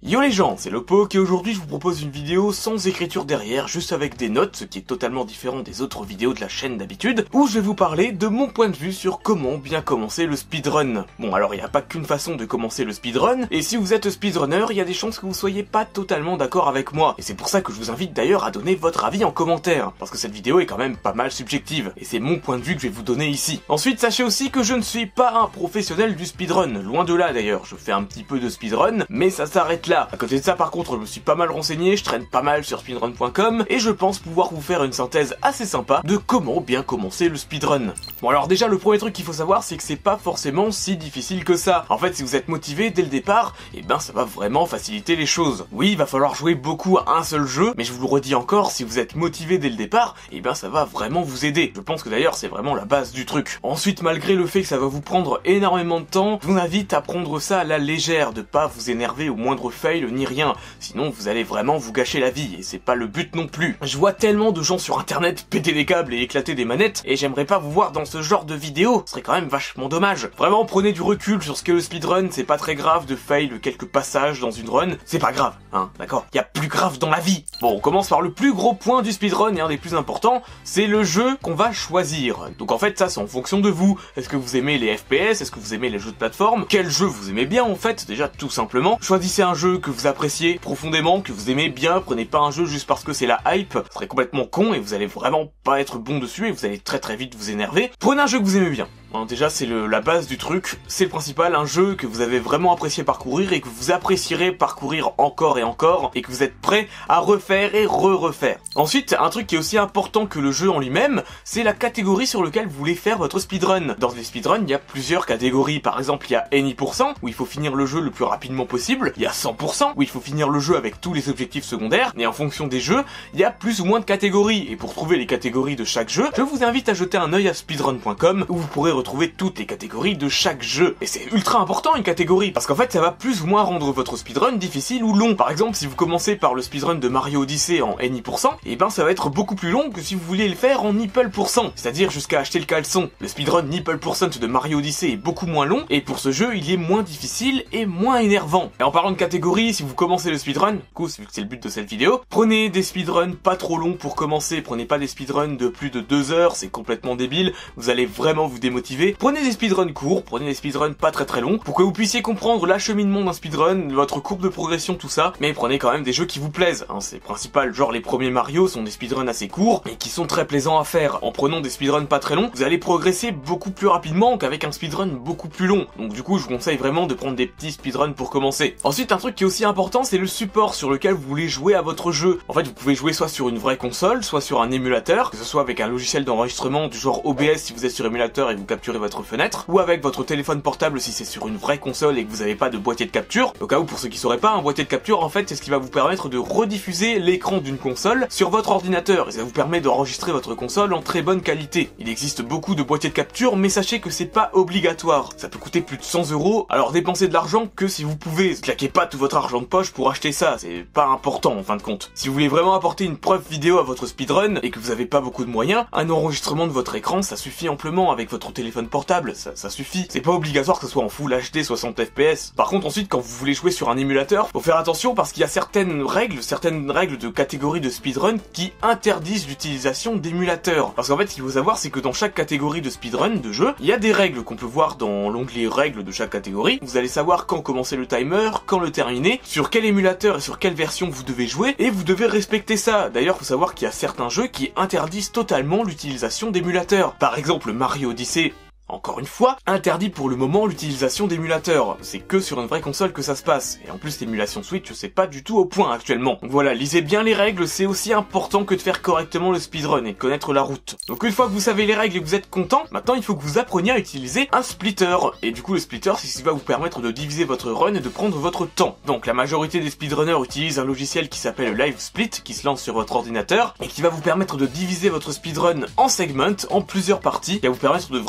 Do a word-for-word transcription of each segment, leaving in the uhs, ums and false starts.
Yo les gens, c'est Lopok et aujourd'hui je vous propose une vidéo sans écriture derrière, juste avec des notes, ce qui est totalement différent des autres vidéos de la chaîne d'habitude, où je vais vous parler de mon point de vue sur comment bien commencer le speedrun. Bon alors il n'y a pas qu'une façon de commencer le speedrun, et si vous êtes speedrunner, il y a des chances que vous soyez pas totalement d'accord avec moi, et c'est pour ça que je vous invite d'ailleurs à donner votre avis en commentaire, parce que cette vidéo est quand même pas mal subjective, et c'est mon point de vue que je vais vous donner ici. Ensuite sachez aussi que je ne suis pas un professionnel du speedrun, loin de là d'ailleurs, je fais un petit peu de speedrun, mais ça s'arrête là. À côté de ça par contre je me suis pas mal renseigné, je traîne pas mal sur speedrun point com et je pense pouvoir vous faire une synthèse assez sympa de comment bien commencer le speedrun. Bon alors déjà le premier truc qu'il faut savoir c'est que c'est pas forcément si difficile que ça. En fait si vous êtes motivé dès le départ, et ben ça va vraiment faciliter les choses. Oui il va falloir jouer beaucoup à un seul jeu, mais je vous le redis encore, si vous êtes motivé dès le départ, et ben ça va vraiment vous aider. Je pense que d'ailleurs c'est vraiment la base du truc. Ensuite malgré le fait que ça va vous prendre énormément de temps, je vous invite à prendre ça à la légère, de pas vous énerver au moindre fail ni rien, sinon vous allez vraiment vous gâcher la vie, et c'est pas le but non plus. Je vois tellement de gens sur internet péter des câbles et éclater des manettes, et j'aimerais pas vous voir dans ce genre de vidéo, ce serait quand même vachement dommage. Vraiment prenez du recul sur ce qu'est le speedrun, c'est pas très grave de fail quelques passages dans une run, c'est pas grave, hein, d'accord, y a plus grave dans la vie. Bon, on commence par le plus gros point du speedrun et un des plus importants, c'est le jeu qu'on va choisir. Donc en fait ça c'est en fonction de vous, est-ce que vous aimez les F P S, est-ce que vous aimez les jeux de plateforme, quel jeu vous aimez bien en fait, déjà tout simplement. Choisissez un jeu que vous appréciez profondément, que vous aimez bien, prenez pas un jeu juste parce que c'est la hype, ce serait complètement con et vous allez vraiment pas être bon dessus et vous allez très très vite vous énerver. Prenez un jeu que vous aimez bien. Bon, déjà c'est la base du truc, c'est le principal, un jeu que vous avez vraiment apprécié parcourir et que vous apprécierez parcourir encore et encore et que vous êtes prêt à refaire et re-refaire. Ensuite, un truc qui est aussi important que le jeu en lui-même, c'est la catégorie sur laquelle vous voulez faire votre speedrun. Dans les speedruns, il y a plusieurs catégories, par exemple il y a any pour cent où il faut finir le jeu le plus rapidement possible, il y a cent pour cent où il faut finir le jeu avec tous les objectifs secondaires, et en fonction des jeux, il y a plus ou moins de catégories, et pour trouver les catégories de chaque jeu, je vous invite à jeter un œil à speedrun point com où vous pourrez retrouver toutes les catégories de chaque jeu. Et c'est ultra important une catégorie, parce qu'en fait ça va plus ou moins rendre votre speedrun difficile ou long. Par exemple si vous commencez par le speedrun de Mario Odyssey en any pour cent, et ben ça va être beaucoup plus long que si vous vouliez le faire en nipple pour cent, c'est-à-dire jusqu'à acheter le caleçon. Le speedrun nipple pour cent de Mario Odyssey est beaucoup moins long, et pour ce jeu il est moins difficile et moins énervant. Et en parlant de catégorie, si vous commencez le speedrun, du coup vu que c'est le but de cette vidéo, prenez des speedruns pas trop longs pour commencer, prenez pas des speedruns de plus de deux heures, c'est complètement débile, vous allez vraiment vous démotiver. Prenez des speedruns courts, prenez des speedruns pas très très longs, pour que vous puissiez comprendre l'acheminement d'un speedrun, votre courbe de progression, tout ça, mais prenez quand même des jeux qui vous plaisent, hein, c'est principal, genre les premiers Mario sont des speedruns assez courts, mais qui sont très plaisants à faire. En prenant des speedruns pas très longs, vous allez progresser beaucoup plus rapidement qu'avec un speedrun beaucoup plus long, donc du coup je vous conseille vraiment de prendre des petits speedruns pour commencer. Ensuite un truc qui est aussi important, c'est le support sur lequel vous voulez jouer à votre jeu. En fait vous pouvez jouer soit sur une vraie console, soit sur un émulateur, que ce soit avec un logiciel d'enregistrement du genre O B S si vous êtes sur émulateur et vous capturez votre fenêtre, ou avec votre téléphone portable si c'est sur une vraie console et que vous n'avez pas de boîtier de capture. Au cas où pour ceux qui sauraient pas, un boîtier de capture en fait c'est ce qui va vous permettre de rediffuser l'écran d'une console sur votre ordinateur, et ça vous permet d'enregistrer votre console en très bonne qualité. Il existe beaucoup de boîtiers de capture, mais sachez que c'est pas obligatoire, ça peut coûter plus de cent euros, alors dépensez de l'argent que si vous pouvez, claquez pas tout votre argent de poche pour acheter ça, c'est pas important en fin de compte. Si vous voulez vraiment apporter une preuve vidéo à votre speedrun et que vous avez pas beaucoup de moyens, un enregistrement de votre écran ça suffit amplement avec votre téléphone portable, ça, ça suffit. C'est pas obligatoire que ce soit en full H D soixante F P S. Par contre ensuite quand vous voulez jouer sur un émulateur, faut faire attention parce qu'il y a certaines règles, certaines règles de catégorie de speedrun qui interdisent l'utilisation d'émulateurs. Parce qu'en fait ce qu'il faut savoir c'est que dans chaque catégorie de speedrun de jeu, il y a des règles qu'on peut voir dans l'onglet règles de chaque catégorie. Vous allez savoir quand commencer le timer, quand le terminer, sur quel émulateur et sur quelle version vous devez jouer, et vous devez respecter ça. D'ailleurs faut savoir qu'il y a certains jeux qui interdisent totalement l'utilisation d'émulateurs. Par exemple Mario Odyssey, encore une fois, interdit pour le moment l'utilisation d'émulateurs. C'est que sur une vraie console que ça se passe. Et en plus l'émulation Switch c'est pas du tout au point actuellement. Donc voilà, lisez bien les règles, c'est aussi important que de faire correctement le speedrun et de connaître la route. Donc une fois que vous savez les règles et que vous êtes content, maintenant il faut que vous appreniez à utiliser un splitter. Et du coup le splitter c'est ce qui va vous permettre de diviser votre run et de prendre votre temps. Donc la majorité des speedrunners utilisent un logiciel qui s'appelle Live Split, qui se lance sur votre ordinateur, et qui va vous permettre de diviser votre speedrun en segments, en plusieurs parties, qui va vous permettre de vraiment chronométrer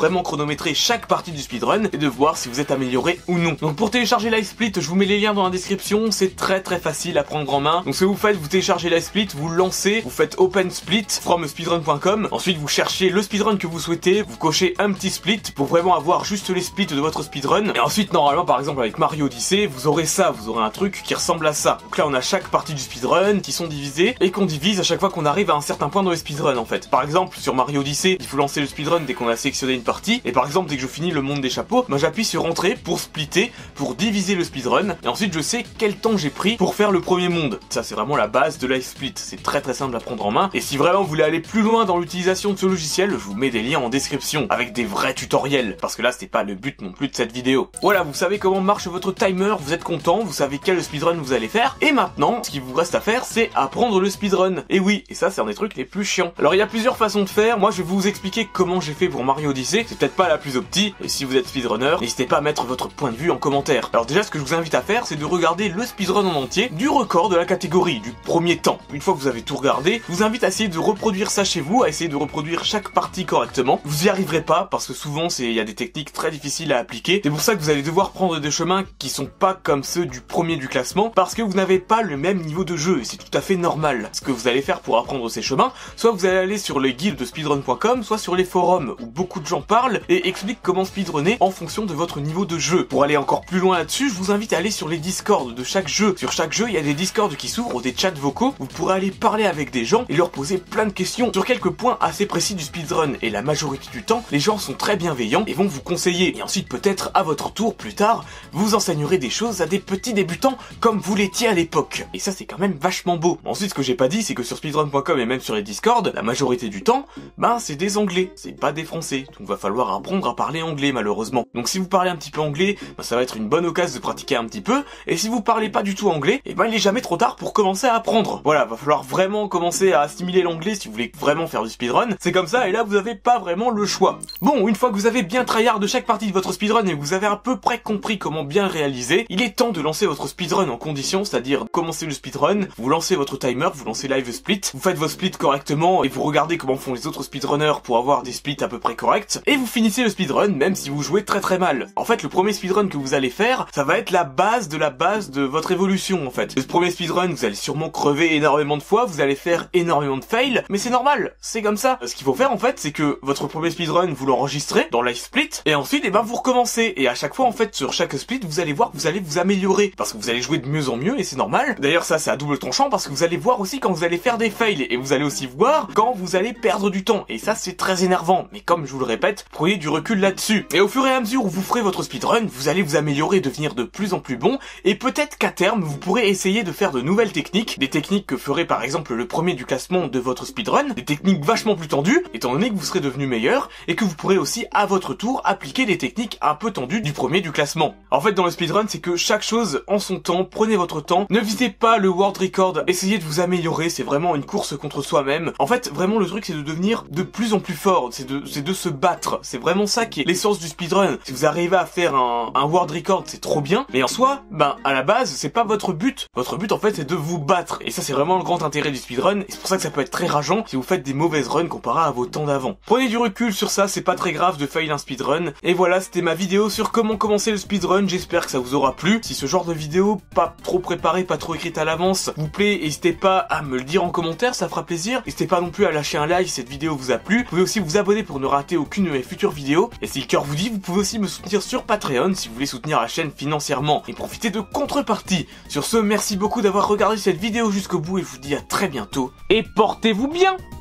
chronométrer chaque partie du speedrun et de voir si vous êtes amélioré ou non. Donc pour télécharger LiveSplit, je vous mets les liens dans la description, c'est très très facile à prendre en main. Donc ce que vous faites, vous téléchargez LiveSplit, vous le lancez, vous faites open split from speedrun point com, ensuite vous cherchez le speedrun que vous souhaitez, vous cochez un petit split pour vraiment avoir juste les splits de votre speedrun, et ensuite normalement par exemple avec Mario Odyssey, vous aurez ça, vous aurez un truc qui ressemble à ça. Donc là on a chaque partie du speedrun qui sont divisées et qu'on divise à chaque fois qu'on arrive à un certain point dans le speedrun en fait. Par exemple sur Mario Odyssey, il faut lancer le speedrun dès qu'on a sélectionné une partie, et par exemple dès que je finis le monde des chapeaux, bah, j'appuie sur entrée pour splitter, pour diviser le speedrun, et ensuite je sais quel temps j'ai pris pour faire le premier monde. Ça c'est vraiment la base de LiveSplit, c'est très très simple à prendre en main, et si vraiment vous voulez aller plus loin dans l'utilisation de ce logiciel, je vous mets des liens en description, avec des vrais tutoriels, parce que là c'était pas le but non plus de cette vidéo. Voilà, vous savez comment marche votre timer, vous êtes content, vous savez quel speedrun vous allez faire, et maintenant, ce qu'il vous reste à faire, c'est apprendre le speedrun. Et oui, et ça c'est un des trucs les plus chiants. Alors il y a plusieurs façons de faire, moi je vais vous expliquer comment j'ai fait pour Mario Odyssey, c'est peut-être pas la plus opti, et si vous êtes speedrunner, n'hésitez pas à mettre votre point de vue en commentaire. Alors déjà, ce que je vous invite à faire, c'est de regarder le speedrun en entier, du record de la catégorie, du premier temps. Une fois que vous avez tout regardé, je vous invite à essayer de reproduire ça chez vous, à essayer de reproduire chaque partie correctement. Vous y arriverez pas, parce que souvent c'est il y a des techniques très difficiles à appliquer. C'est pour ça que vous allez devoir prendre des chemins qui sont pas comme ceux du premier du classement, parce que vous n'avez pas le même niveau de jeu, et c'est tout à fait normal. Ce que vous allez faire pour apprendre ces chemins, soit vous allez aller sur les guides de speedrun point com, soit sur les forums où beaucoup de gens parlent et expliquent comment speedrunner en fonction de votre niveau de jeu. Pour aller encore plus loin là-dessus, je vous invite à aller sur les discords de chaque jeu. Sur chaque jeu, il y a des discords qui s'ouvrent, des chats vocaux, vous pourrez aller parler avec des gens et leur poser plein de questions sur quelques points assez précis du speedrun, et la majorité du temps, les gens sont très bienveillants et vont vous conseiller, et ensuite peut-être à votre tour, plus tard, vous enseignerez des choses à des petits débutants comme vous l'étiez à l'époque. Et ça c'est quand même vachement beau. Ensuite, ce que j'ai pas dit, c'est que sur speedrun point com et même sur les discords, la majorité du temps, ben c'est des anglais, c'est pas des français, donc va falloir apprendre à parler anglais malheureusement. Donc si vous parlez un petit peu anglais, ben, ça va être une bonne occasion de pratiquer un petit peu, et si vous parlez pas du tout anglais, et ben il est jamais trop tard pour commencer à apprendre. Voilà, va falloir vraiment commencer à assimiler l'anglais si vous voulez vraiment faire du speedrun, c'est comme ça, et là vous avez pas vraiment le choix. Bon, une fois que vous avez bien tryhard de chaque partie de votre speedrun et que vous avez à peu près compris comment bien réaliser, il est temps de lancer votre speedrun en condition, c'est-à-dire commencer le speedrun, vous lancez votre timer, vous lancez LiveSplit, vous faites vos splits correctement et vous regardez comment font les autres speedrunners pour avoir des splits à peu près corrects, et vous finissez le speedrun même si vous jouez très très mal. En fait, le premier speedrun que vous allez faire, ça va être la base de la base de votre évolution en fait. Ce premier speedrun, vous allez sûrement crever énormément de fois, vous allez faire énormément de fails, mais c'est normal, c'est comme ça. Ce qu'il faut faire en fait, c'est que votre premier speedrun, vous l'enregistrez dans LiveSplit, et ensuite, et ben vous recommencez, et à chaque fois en fait, sur chaque split, vous allez voir que vous allez vous améliorer, parce que vous allez jouer de mieux en mieux, et c'est normal. D'ailleurs ça c'est à double tranchant, parce que vous allez voir aussi quand vous allez faire des fails, et vous allez aussi voir quand vous allez perdre du temps, et ça c'est très énervant, mais comme je vous le répète, prenez du recul là-dessus. Et au fur et à mesure où vous ferez votre speedrun, vous allez vous améliorer, devenir de plus en plus bon, et peut-être qu'à terme, vous pourrez essayer de faire de nouvelles techniques, des techniques que ferait par exemple le premier du classement de votre speedrun, des techniques vachement plus tendues, étant donné que vous serez devenu meilleur, et que vous pourrez aussi à votre tour appliquer des techniques un peu tendues du premier du classement. En fait, dans le speedrun, c'est que chaque chose en son temps, prenez votre temps, ne visez pas le world record, essayez de vous améliorer, c'est vraiment une course contre soi-même. En fait, vraiment le truc c'est de devenir de plus en plus fort, c'est de, c'est de se battre, c'est vraiment ça qui est l'essence du speedrun. Si vous arrivez à faire un, un world record, c'est trop bien, mais en soi, ben à la base, c'est pas votre but. Votre but en fait c'est de vous battre, et ça c'est vraiment le grand intérêt du speedrun, et c'est pour ça que ça peut être très rageant si vous faites des mauvaises runs comparé à vos temps d'avant. Prenez du recul sur ça, c'est pas très grave de fail un speedrun, et voilà, c'était ma vidéo sur comment commencer le speedrun, j'espère que ça vous aura plu. Si ce genre de vidéo, pas trop préparée, pas trop écrite à l'avance, vous plaît, n'hésitez pas à me le dire en commentaire, ça fera plaisir. N'hésitez pas non plus à lâcher un like si cette vidéo vous a plu. Vous pouvez aussi vous abonner pour ne rater aucune de mes futures vidéos, et si le cœur vous dit, vous pouvez aussi me soutenir sur Patreon si vous voulez soutenir la chaîne financièrement et profiter de contreparties. Sur ce, merci beaucoup d'avoir regardé cette vidéo jusqu'au bout, et je vous dis à très bientôt, et portez-vous bien!